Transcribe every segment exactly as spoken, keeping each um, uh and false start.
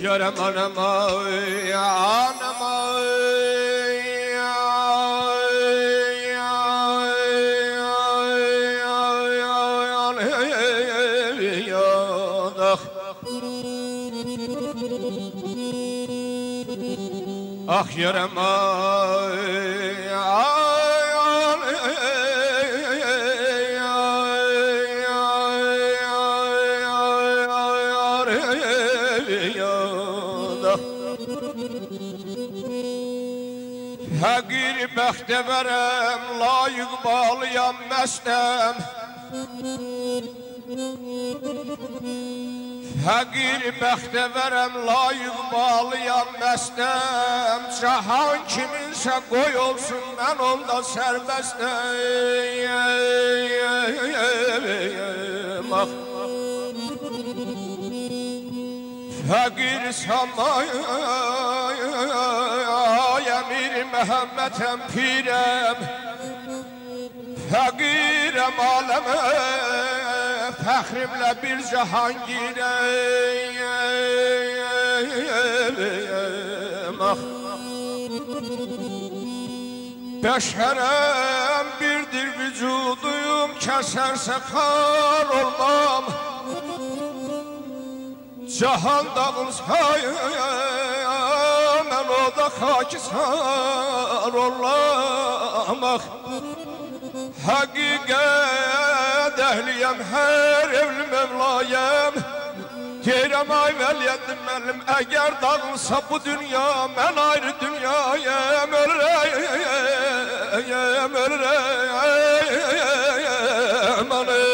yarım anam ay anam ay ah yarım ay Həqir bəxtə verəm, layıq bağlıyam məstəm Həqir bəxtə verəm, layıq bağlıyam məstəm Cahan kiminsə qoy olsun, mən onda sərbəstəm Həqir samay Əmir Məhəmmədəm pirəm Fəqirəm aləmə Fəxrimlə bir cahangirəm Bəşərəm birdir vücuduyum Kəsərsə xar olmam Cahan dağılsa mən o da xakisar olamaq Həqiqət əhliyəm, hər evli mevlayəm Deyirəm ay vəliyyətim mənim, əgər dağılsa bu dünya Mən ayrı dünyayəm, ölürəm, ölürəm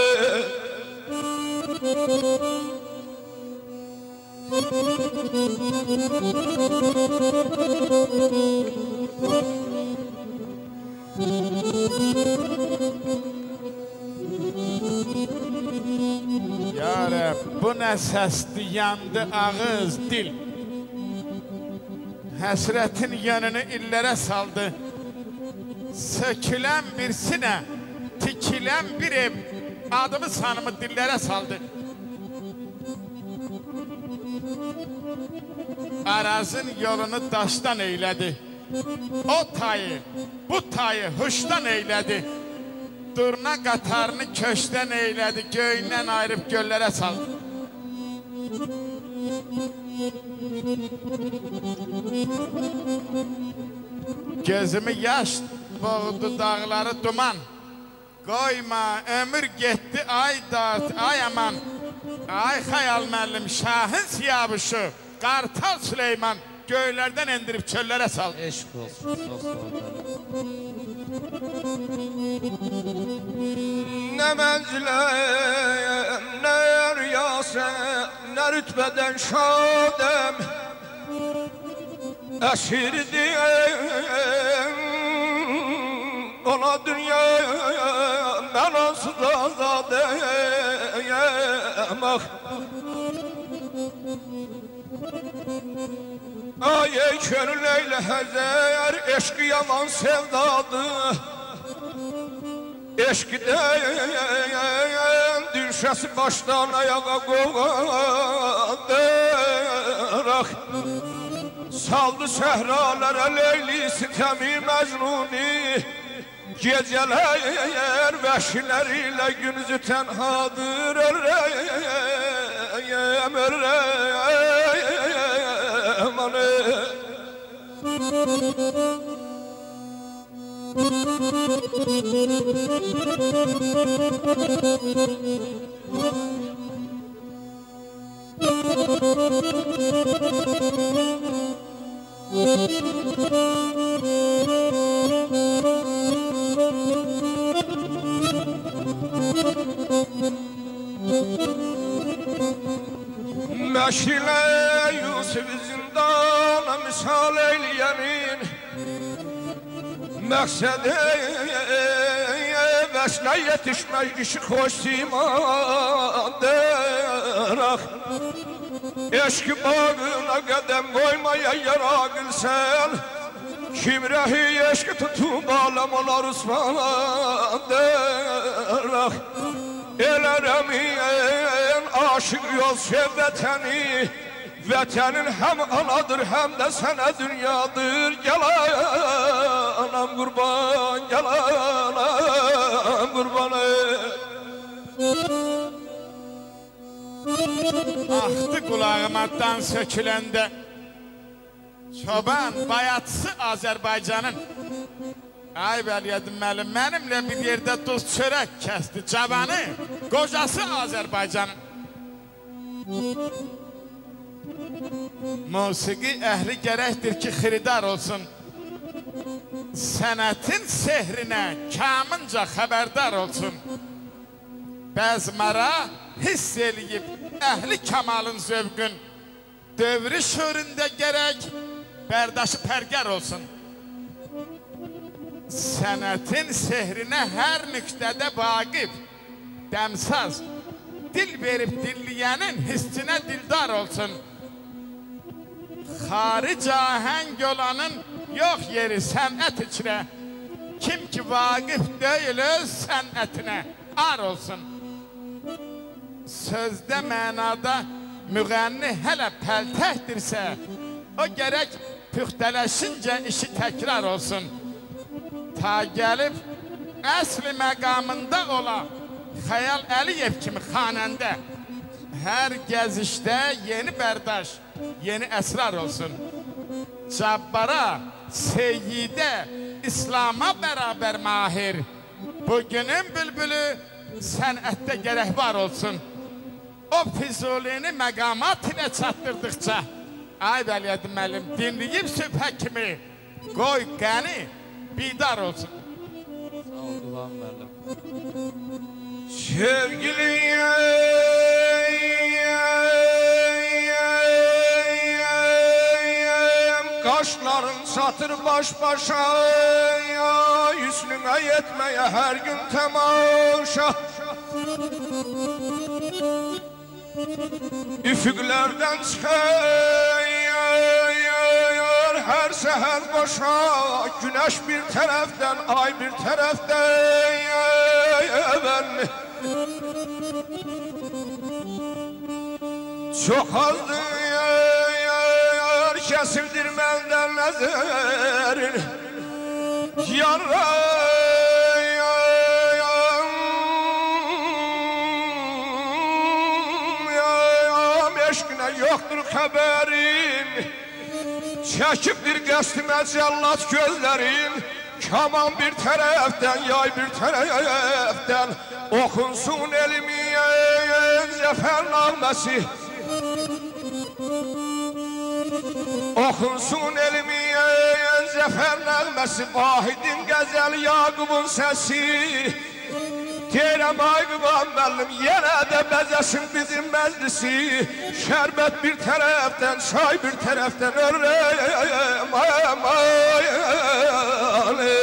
Ya Rəbb, bu nə səsdir, yandı ağız, dil Həsrətin yönünü illərə saldı Sökülən bir sinə, tikilən bir ev Adımı sanımı dillərə saldı Arazın yolunu daşdan eylədi O tayı, bu tayı huşdan eylədi Durna qatarını köşdən eylədi Göyündən ayırıb göllərə saldı Gözümü yaş boğdu dağları duman Qoyma, ömür getdi ay dağıt, ay aman Ay xəyal müəllim, şahın siyabışı Qartal Süleyman göylərdən endirib çöllərə sal. Eşq olsun, çox sağ olun. Nə mənziləm, nə riyasəm, nə rütbədən şadəm Əsirdim ona dünya, mən onsuz azadəyəm Ay ey könül eylə həzər, eşqi yaman sevdadır Eşqdən düşəsi başdan ayağa qoğadır Saldı səhralərə leyli sitəmi məcnuni Gecələr vəhşilərilə günüzü tənhadır Ölrəyəm, ölrəyəm, Məşilə Yusuf zindana misal eyləyənin Məqsədi vəslə yetişmək işi xoş simadır Eşq bağına qədəm qoymaya yaraqilsən Kim rəhi eşq tutub aləm olar usmandır Elərəm aşıq yol sevvətəni Vətənin həm anadır, həm də sənə dünyadır. Gəl anam qurban, gəl anam qurban. Axdı qulağıma dan söküləndə çoban bayatçısı Azərbaycanın ay Vəliyyədim müəllim, mənimlə bir yerdə duz çörək kəsdi cavanı, qocası Azərbaycanın. Musiqi əhli gərəkdir ki, xiridar olsun. Sənətin sehrinə kamınca xəbərdar olsun. Bəzmara hiss eləyib əhli kamalın zövqün. Dövrü şöründə gərək bərdaşı pərgər olsun. Sənətin sehrinə hər nüqtədə vaqif, dəmsaz, dil verib dinləyənin hissinə dildar olsun. Xaric ahəng olanın yox yeri sənət içrə, kim ki vaqif deyil öz sənətinə ar olsun. Sözdə mənada müğənni hələ pəltəkdirsə, o gərək püxtələşincə işi təkrar olsun. Ta gəlib əsli məqamında ola Xəyal Əliyev kimi xanəndə hər gəzişdə yeni bərdaş, yeni əsrar olsun. Cabbara, Seyyidə, İslama bərabər mahir, bugünün bülbülü sənətdə gərək var olsun. O Füzulini məqamat ilə çatdırdıqca, ay Vəliyyədim müəllim, dinləyib sübhə kimi, qoy qəni bidar olsun. Sağ ol Qulağım müəllim. Sevgili qaşların satır baş başa, üstüne yetmeye her gün temaşa. Üfüqlərdən çıxır hər səhər boşa, güneş bir tərəfdən, ay bir tərəfdən. Çox azdır kəsildir məndən nəzərin, yara yoktur xəbərin, çəkibdir qəstimə cəllat gözlərin. Kaman bir tərəfdən, yay bir tərəfdən, oxunsun elmiyyən zəfər nəğməsi. Oxunsun elmiyyən zəfər nəğməsi, Vahidin qəzəl Yaqubun səsi. Deyirəm ay Qıvan müəllim, yenə də bəzəsin bizim məclisi. Şərbət bir tərəfdən, çay bir tərəfdən, ölürəm ayam ayam.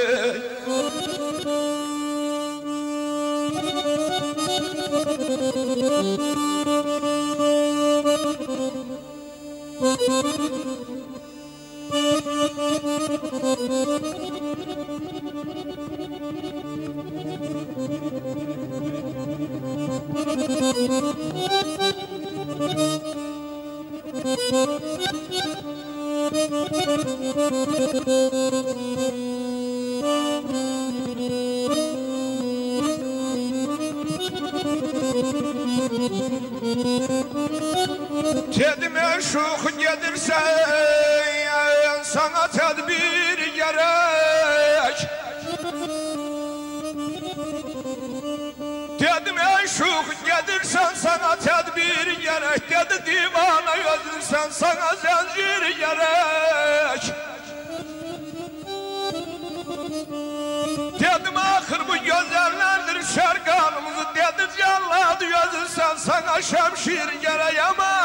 Dedim eşuq gedirsən, sana tədbir gerek. Dedim eşuq gedirsən, sana tədbir gerek. Dedi divana gözlürsən, sana zəncir gerek. Dedim axır bu gözəllərdir şərqanımızı. Dedi cəllad gözlürsən, sana şəmşir gerek aman.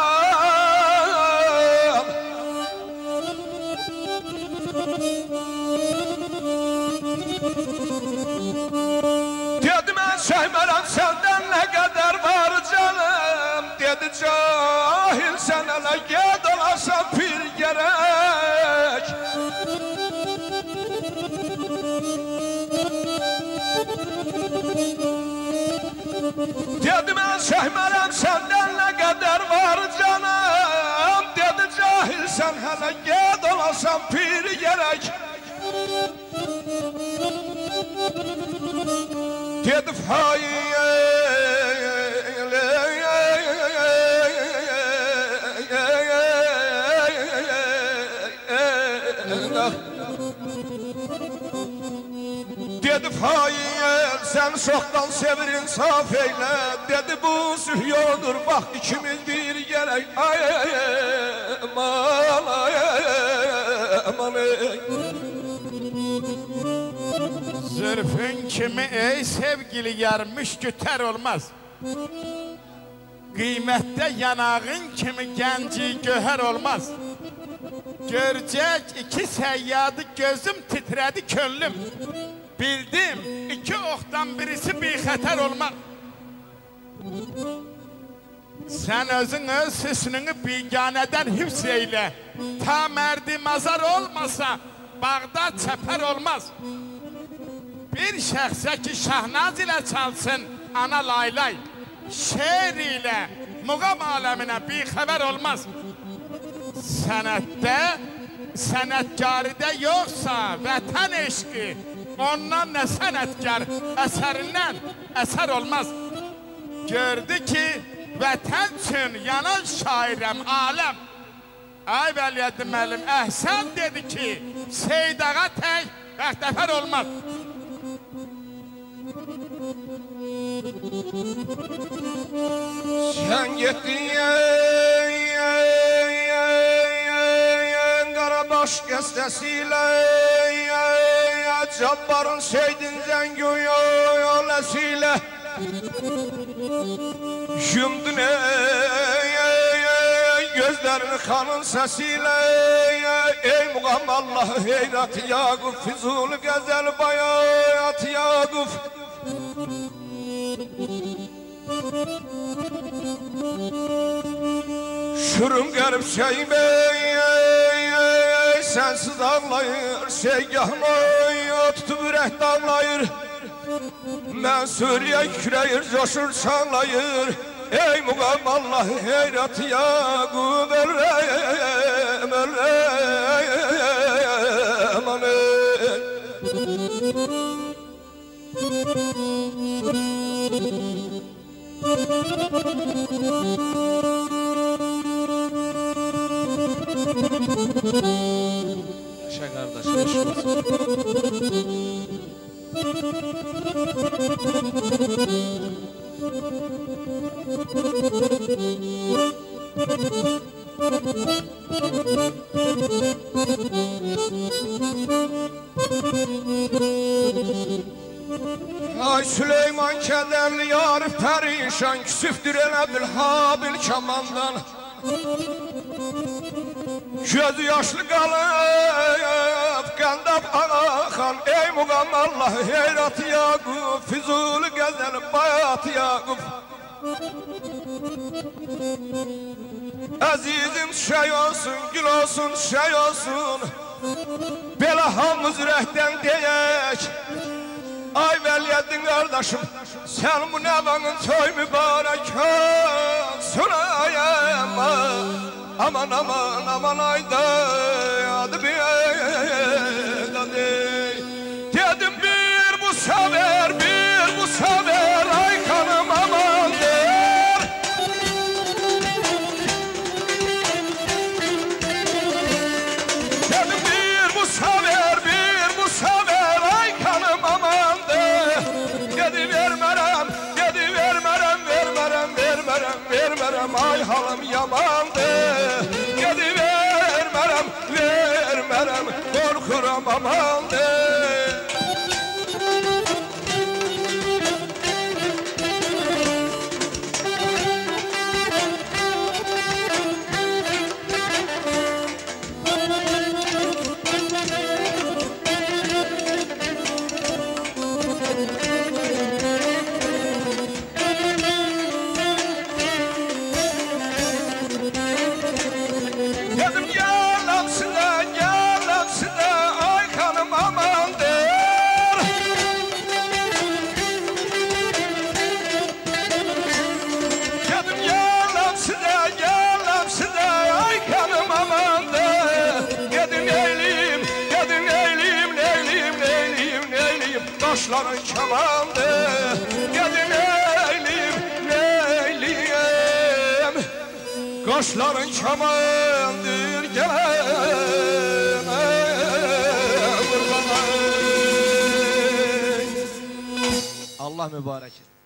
Dedi mən çəkmərəm səndən nə qədər var canım. Dedi cahil sən hələ ged olasan pir gerek. Dedi mən çəkmərəm səndən nə qədər var canım. bilirsen hele gel olasan pir gerek. Dedim hayır. Dedi hayır sen çoktan sevir insaf eyle. Dedi bu sülh yoldur bak ikimiz bir gerek. Ay aman ay aman. Zülfün kimi ey sevgili yarmış güter olmaz. Kıymette yanağın kimi genci göher olmaz. Görecek iki seyyadı gözüm titredi könlüm. Bildim iki oktan birisi bir xəter olmaz. Sen özün öz hüsnünü biganeden hifz eyle. Ta merdi mazar olmasa Bağdat çəpər olmaz. Bir şəxsə ki şahnaz ile çalsın ana laylay, şeir ile muğam aləminə bir xəbər olmaz. Sənətdə, sənətkarıda yoxsa vətən eşqi, ondan ne sənətkar əsərindən əsər olmaz. Gördü ki vətən üçün yanan şairəm aləm. Ay Vəliyyəddin müəllim Əhsən dedi ki Seydağa tək bəxtəfər olmaz. Sen gittin Karabaş kestesiyle Cabbar'ın seydin zengü yolesiyle Yumdun gözlerini kanın sesiyle Ey muğam Allah heyrat Yakup Fizul gezel bayat Yakup Şurum garip şey bey sensiz ağlayır Şeygahını tutup ürək dağlayır Ben Suriye küreyir coşur çağlayır Ey muğam Allah heyrat Yakup Ölrem ölrem aman Yaşa kardeş, yaş olsun. Ay Süleyman kederli yar perişan Küsüftür ele Bilhabil kamandan Gözü yaşlı kalıp Kandap ağakan Ey muğam Allah heyrat Yakup Fizul gezel bayat Yakup Azizim şey olsun gül olsun şey olsun Bela hamız rehten diyek Ay Vəliyyəddin kardeşim sen bu nevanın toy mübarek olsun ay aman aman aman aman ayda adı bir dedim bir bu sever bir bu sever ay kanım aman der dedim bir bu sever bir bu sever ay kanım aman Dedi vermerem, dedi vermerem, vermerem, vermerem, vermerem Ay halım yamandı Dedi vermerem, vermerem, korkuram amandı Dedim yalan size, yalan size Ay kanım aman Kaşların kemandır Gedim eyliyim neyliyim Kaşların kemandır Gelem Allah mübarek etsin.